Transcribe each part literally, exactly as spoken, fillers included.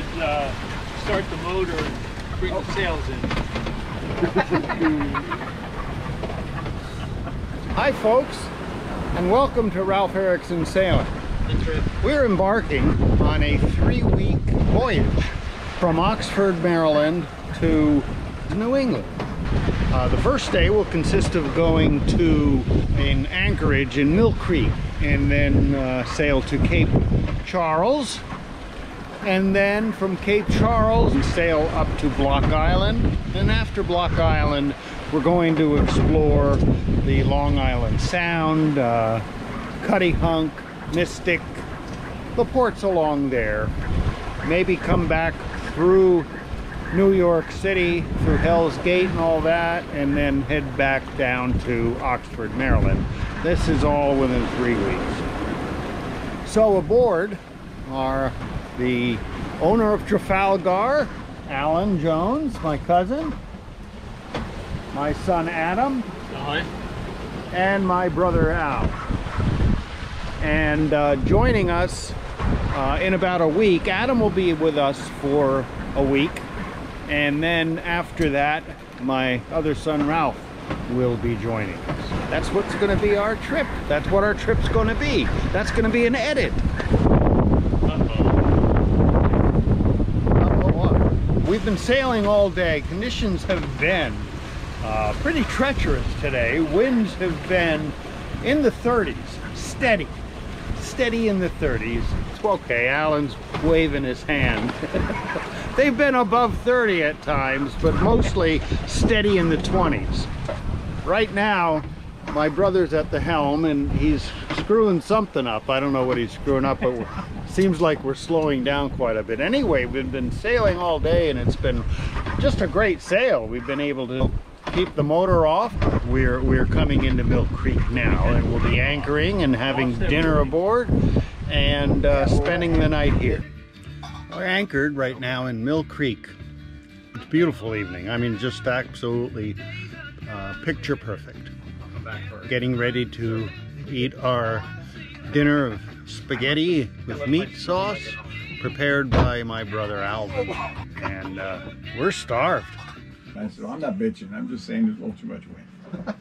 is uh, start the motor and bring the sails in. Hi folks, and welcome to Ralph Erickson Sailing. We're embarking on a three-week voyage from Oxford, Maryland to New England. Uh, the first day will consist of going to an anchorage in Mill Creek and then uh, sail to Cape Charles, and then from Cape Charles sail up to Block Island, and after Block Island we're going to explore the Long Island Sound, uh, Cuttyhunk, Mystic, the ports along there, maybe come back through New York City, through Hell's Gate and all that, and then head back down to Oxford, Maryland. This is all within three weeks. So aboard are the owner of Trafalgar, Alan Jones, my cousin, my son Adam, Hi. and my brother Al. And uh, joining us uh, in about a week, Adam will be with us for a week, and then after that my other son Ralph will be joining us. That's what's going to be our trip. That's what our trip's going to be. That's going to be an edit. We've been sailing all day. Conditions have been uh, pretty treacherous today. Winds have been in the thirties, steady, steady in the thirties. It's okay, Alan's waving his hand. They've been above thirty at times, but mostly steady in the twenties. Right now, my brother's at the helm and he's screwing something up. I don't know what he's screwing up, but it seems like we're slowing down quite a bit. Anyway, we've been sailing all day and it's been just a great sail. We've been able to keep the motor off. We're, we're coming into Mill Creek now, and we'll be anchoring and having dinner aboard and uh, spending the night here. We're anchored right now in Mill Creek. It's a beautiful evening. I mean, just absolutely uh, picture perfect. Getting ready to eat our dinner of spaghetti with meat sauce prepared by my brother Alvin, and uh, we're starved. I said, I'm not bitching, I'm just saying there's a little too much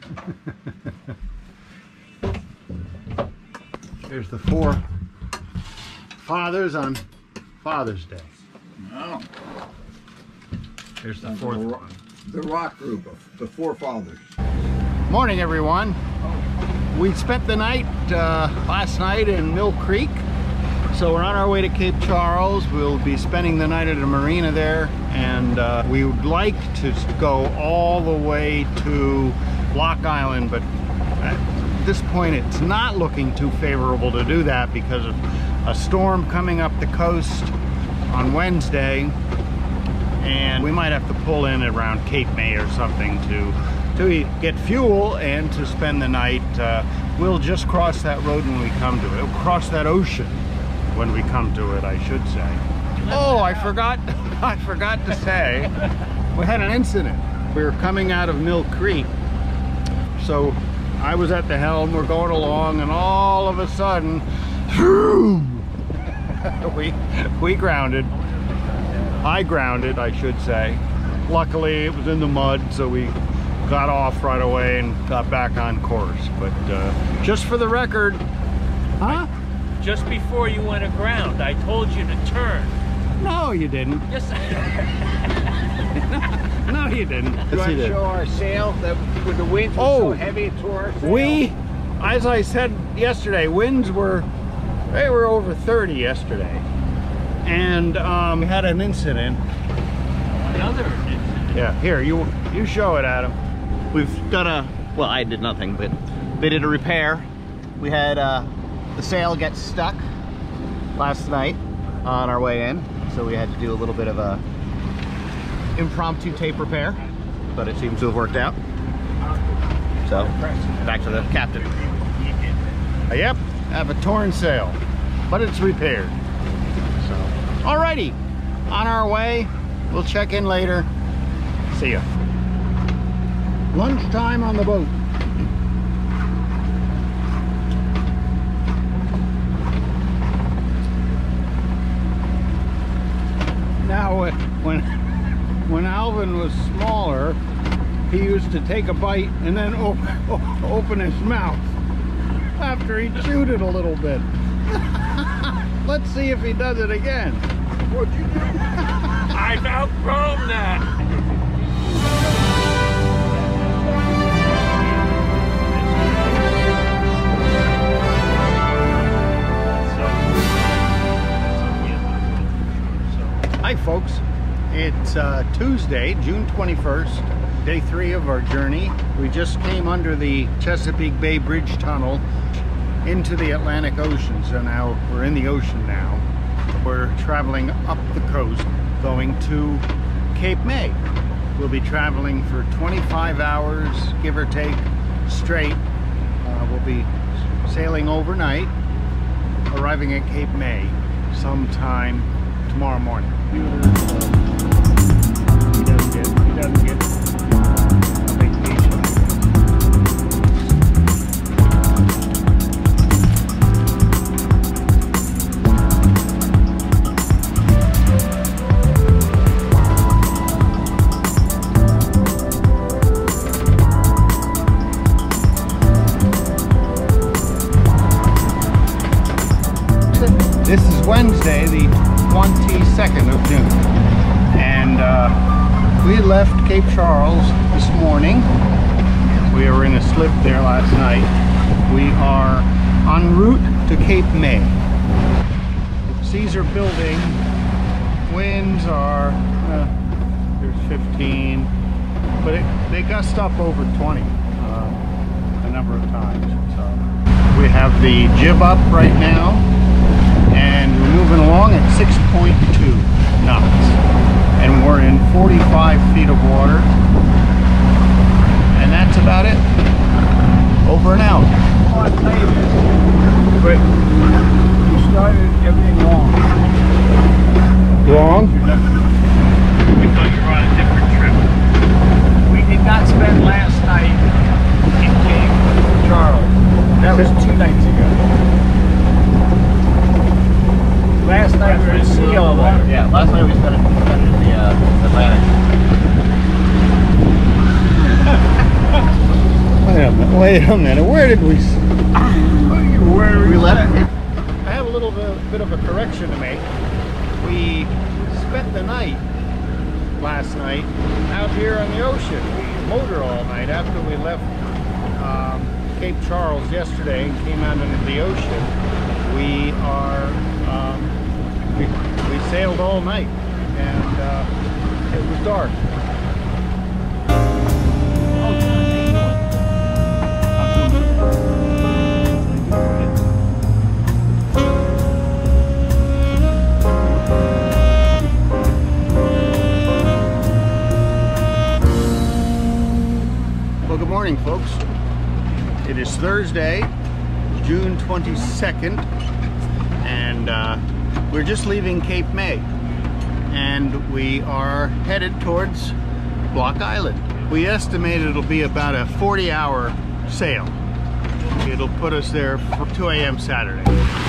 wind. There's the four fathers on Father's Day. Oh. There's the The, fourth ro one. the rock group of the four fathers. Morning, everyone. We spent the night uh, last night in Mill Creek, so we're on our way to Cape Charles. We'll be spending the night at a marina there, and uh, we would like to go all the way to Block Island, but at this point it's not looking too favorable to do that because of a storm coming up the coast on Wednesday, and we might have to pull in around Cape May or something to to get fuel and to spend the night. Uh, we'll just cross that road when we come to it. We'll cross that ocean when we come to it, I should say. Oh, I forgot, I forgot to say, we had an incident. We were coming out of Mill Creek, so I was at the helm, we're going along, and all of a sudden, we, we grounded. I grounded, I should say. Luckily, it was in the mud, so we got off right away and got back on course. But uh, just for the record, huh? Just before you went aground, I told you to turn. No, you didn't. Yes. No, you didn't. You Yes, want you to did. show our sail that with the winds were Oh, so heavy it tore our sail? We, as I said yesterday, winds were, they were over thirty yesterday. And um, we had an incident. Another incident. Yeah, here, you you show it, Adam. We've done a, well, I did nothing, but they did a repair. We had uh, the sail get stuck last night on our way in, so we had to do a little bit of a impromptu tape repair, but it seems to have worked out. So, back to the captain. Uh, yep, have a torn sail, but it's repaired. So, alrighty, on our way. We'll check in later. See ya. Lunchtime on the boat. when when when Alvin was smaller, he used to take a bite and then open, open his mouth after he chewed it a little bit. Let's see if he does it again. What'd you do? I've outgrown that. Hi folks, it's uh, Tuesday, June twenty-first, day three of our journey. We just came under the Chesapeake Bay Bridge Tunnel into the Atlantic Ocean, so now we're in the ocean now. We're traveling up the coast, going to Cape May. We'll be traveling for twenty-five hours, give or take, straight. Uh, we'll be sailing overnight, arriving at Cape May sometime tomorrow morning. He doesn't get, he doesn't get a vacation. This is Wednesday, the twenty-second of June, and uh, we left Cape Charles this morning. We were in a slip there last night. We are en route to Cape May. Seas are building. Winds are uh, there's fifteen, but it, they gust up over twenty uh, a number of times. So we have the jib up right now, and we're moving along at six point two knots, and we're in forty-five feet of water, and that's about it. Over and out. I want to tell you this, but you started everything wrong. Wrong? We thought you were on a different trip. We did not spend last night in Cape Charles. That was two nights ago. Last night we were in Sea Island. Yeah, last night we spent it, spent it in the uh, Atlantic. Wait a minute, wait a minute, where did we... Where We left. I have a little bit, bit of a correction to make. We spent the night last night out here on the ocean. We motored all night after we left um, Cape Charles yesterday and came out into the ocean. We are um, we, we sailed all night, and uh, it was dark. Well, good morning, folks. It is Thursday, June twenty-second, and uh, we're just leaving Cape May, and we are headed towards Block Island. We estimate it'll be about a forty hour sail. It'll put us there for two A M Saturday.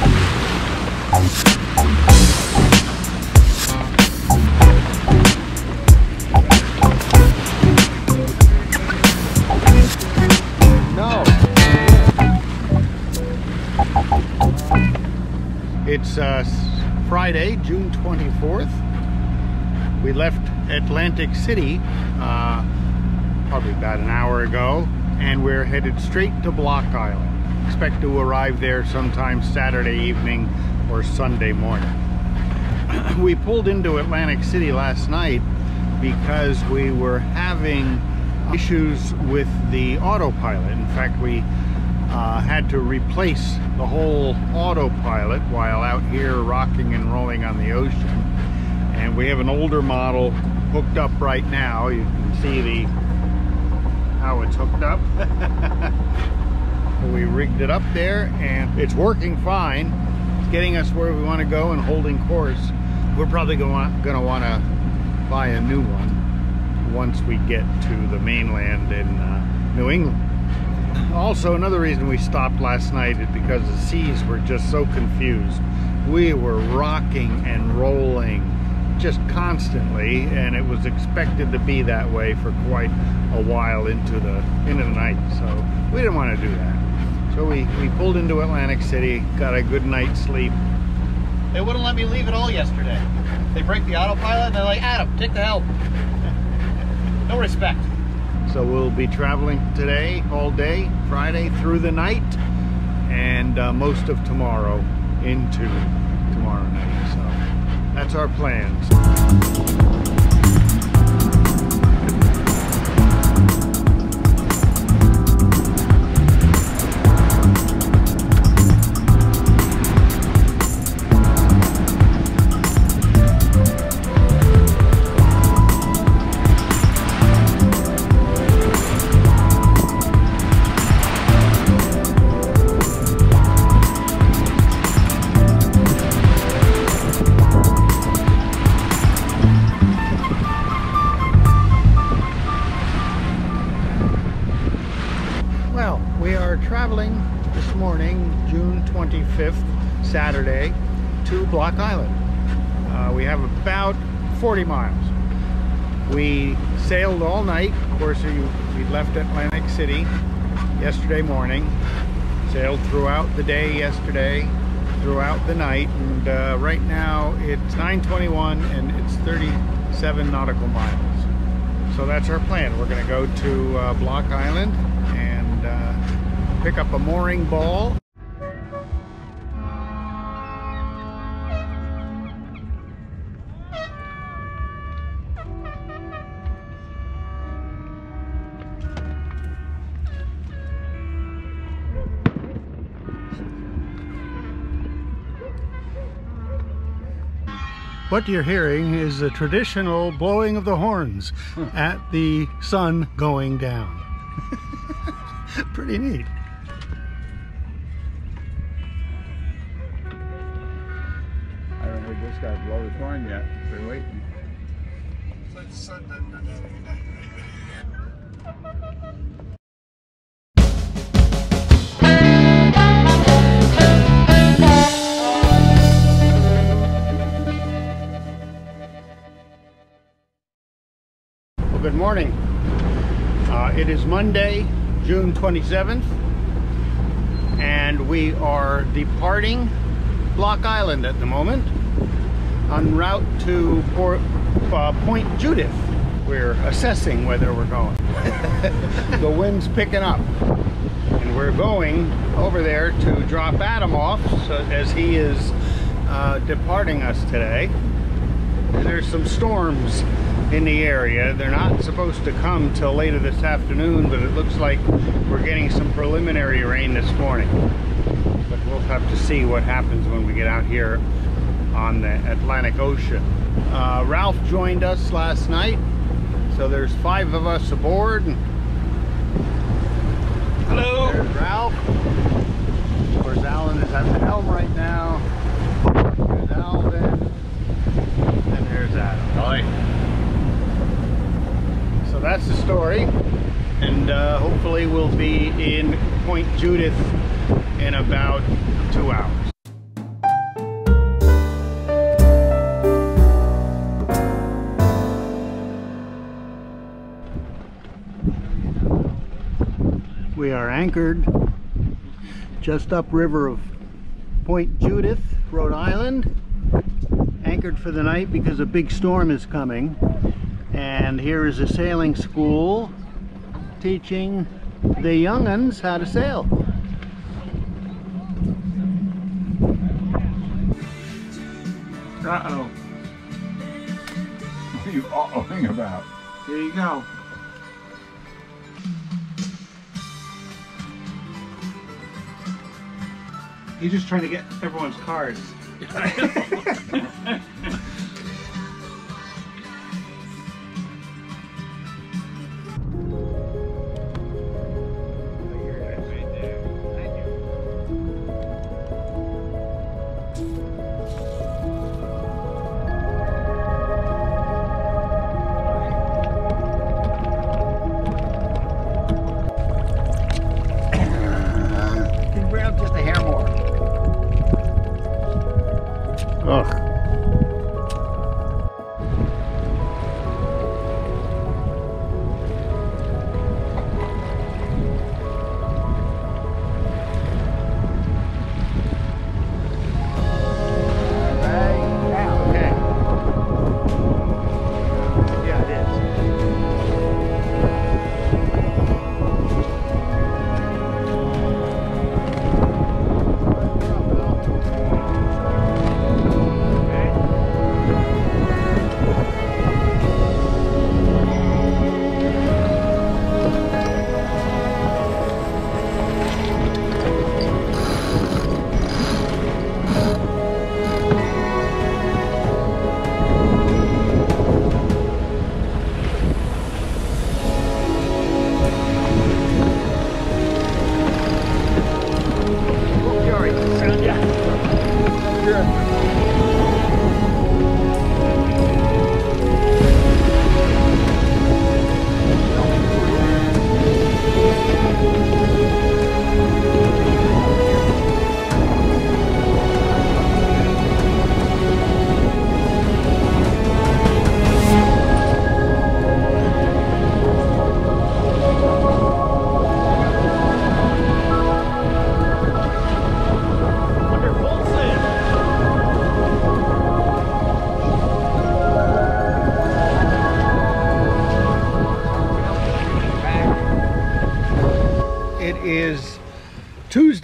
It's uh, Friday, June twenty-fourth. We left Atlantic City uh, probably about an hour ago, and we're headed straight to Block Island. Expect to arrive there sometime Saturday evening or Sunday morning. We pulled into Atlantic City last night because we were having issues with the autopilot. In fact, we Uh, had to replace the whole autopilot while out here rocking and rolling on the ocean, and we have an older model hooked up right now. You can see the how it's hooked up. So we rigged it up there, and it's working fine. It's getting us where we want to go and holding course. We're probably going to want to buy a new one once we get to the mainland in uh, New England. Also, another reason we stopped last night is because the seas were just so confused. We were rocking and rolling just constantly, and it was expected to be that way for quite a while into the into the night. So we didn't want to do that. So we, we pulled into Atlantic City, got a good night's sleep. They wouldn't let me leave at all yesterday. They break the autopilot and they're like, Adam, take the helm. No respect. So we'll be traveling today all day, Friday through the night, and uh, most of tomorrow into tomorrow night. So that's our plans. Traveling this morning, June twenty-fifth, Saturday, to Block Island. Uh, we have about forty miles. We sailed all night. Of course, we, we left Atlantic City yesterday morning, sailed throughout the day yesterday, throughout the night, and uh, right now it's nine twenty-one and it's thirty-seven nautical miles. So that's our plan. We're going to go to uh, Block Island and uh, pick up a mooring ball. What you're hearing is the traditional blowing of the horns at the sun going down. Pretty neat. I haven't heard this guy blow his horn yet. Been waiting. Well, good morning. Uh, it is Monday, June twenty-seventh, and we are departing Block Island at the moment, en route to Port, uh, Point Judith. We're assessing whether we're going. The wind's picking up, and we're going over there to drop Adam off so, as he is uh, departing us today. And there's some storms in the area. They're not supposed to come till later this afternoon, but it looks like we're getting some preliminary rain this morning. But we'll have to see what happens when we get out here on the Atlantic Ocean. Uh, Ralph joined us last night, so there's five of us aboard. Hello. There's Ralph. Of course, Alan is at the helm right now. There's Alvin. And there's Adam. Hi. So that's the story, and uh, hopefully we'll be in Point Judith in about two hours. We are anchored just upriver of Point Judith, Rhode Island. Anchored for the night because a big storm is coming. And here is a sailing school teaching the young'uns how to sail. Uh-oh. What are you uh-ohing about? Here you go. He's just trying to get everyone's cards.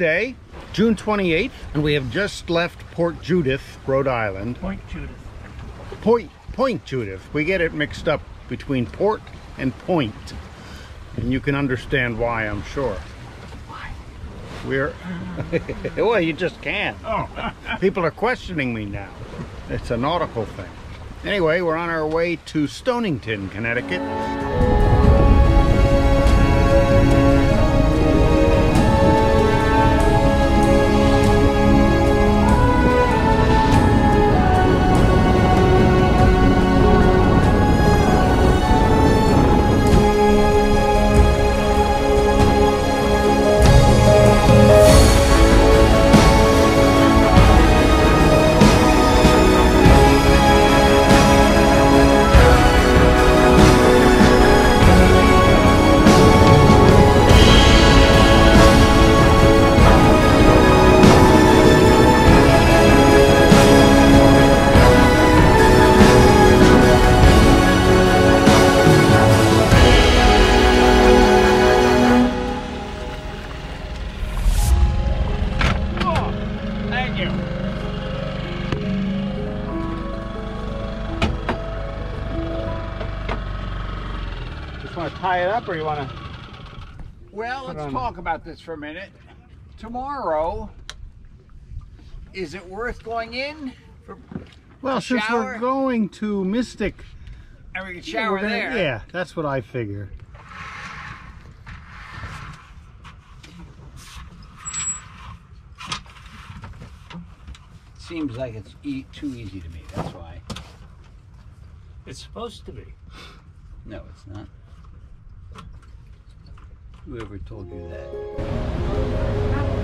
Tuesday, June twenty-eighth, and we have just left Port Judith, Rhode Island. Point Judith. Point, Point Judith. We get it mixed up between port and point. And you can understand why, I'm sure. Why? We're... well, you just can't. Oh. People are questioning me now. It's a nautical thing. Anyway, we're on our way to Stonington, Connecticut. Want to tie it up, or you want to? Well, Put let's on- talk about this for a minute. Tomorrow, is it worth going in? For, Well, A since shower? we're going to Mystic, and we can we're shower gonna- there. Yeah, that's what I figure. Seems like it's e too easy to me. That's why. It's supposed to be. No, it's not. Whoever told you that?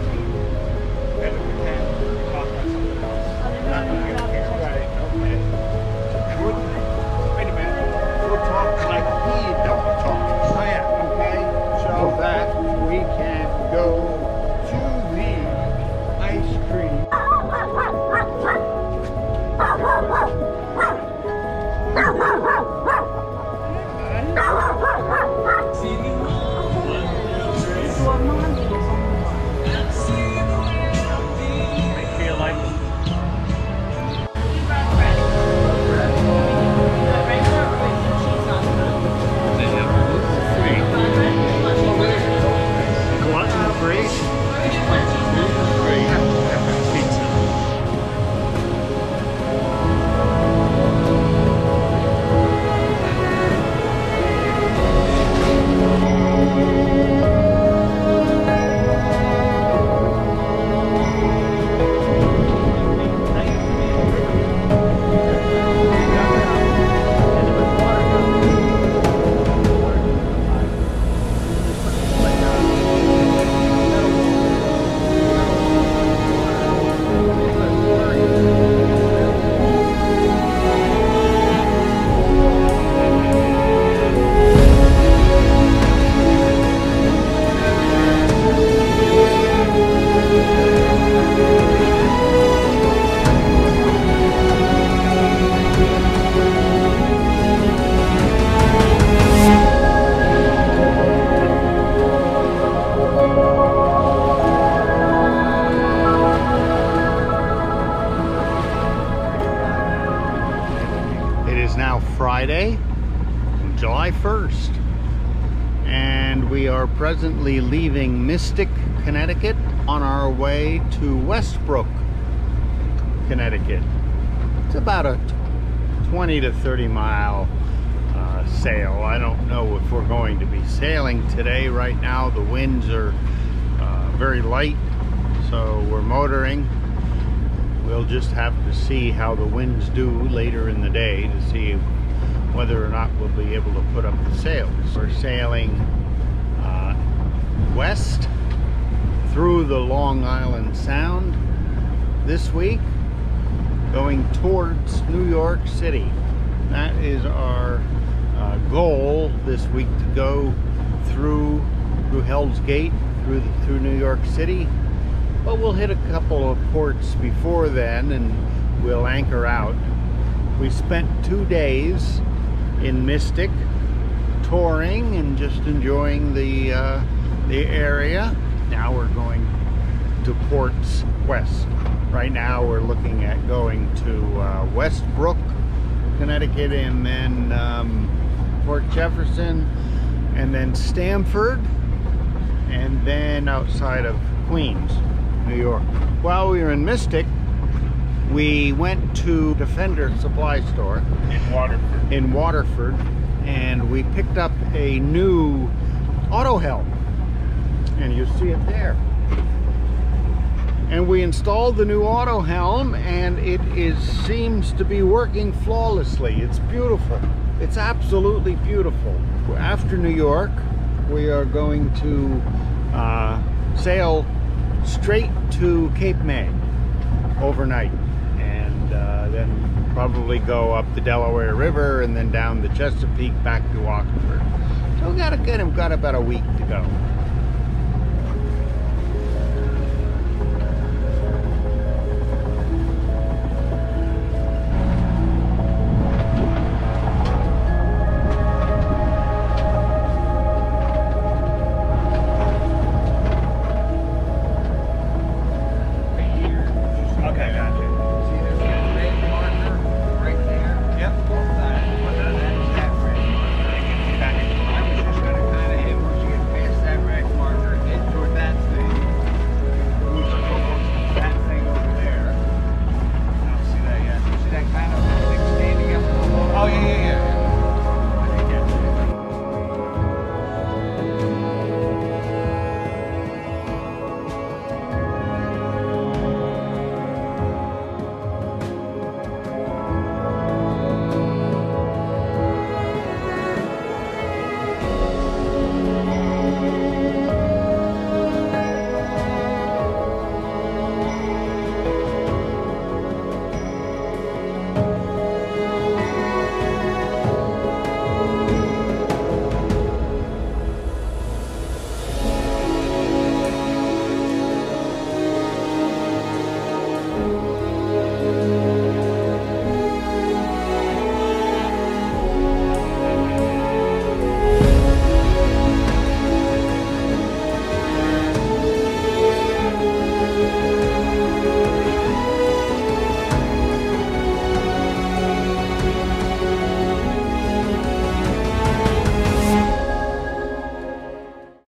Right, okay. And we'll, wait a minute. We'll talk like he don't talk. Oh, yeah. Okay? So So that we can go to the ice cream. I feel like Gluten-free. It is now Friday, July first, and we are presently leaving Mystic, Connecticut on our way to Westbrook, Connecticut. It's about a twenty to thirty mile uh, sail. I don't know if we're going to be sailing today. Right now the winds are uh, very light, so we're motoring. We'll just have to see how the winds do later in the day to see whether or not we'll be able to put up the sails. We're sailing uh, west through the Long Island Sound this week, going towards New York City. That is our uh, goal this week, to go through through Hell's Gate, through the, through New York City. But we'll hit a couple of ports before then and we'll anchor out. We spent two days in Mystic touring and just enjoying the uh, the area. Now we're going to ports west. Right now we're looking at going to uh, Westbrook, Connecticut, and then um, Port Jefferson, and then Stamford, and then outside of Queens, New York. While we were in Mystic, we went to Defender Supply Store In Waterford. in Waterford, and we picked up a new auto helm, and you see it there. And we installed the new auto helm, and it is seems to be working flawlessly. It's beautiful. It's absolutely beautiful. After New York, we are going to uh, sail straight to Cape May overnight, and uh, then probably go up the Delaware River and then down the Chesapeake back to Oxford. So we got, got, got about a week to go.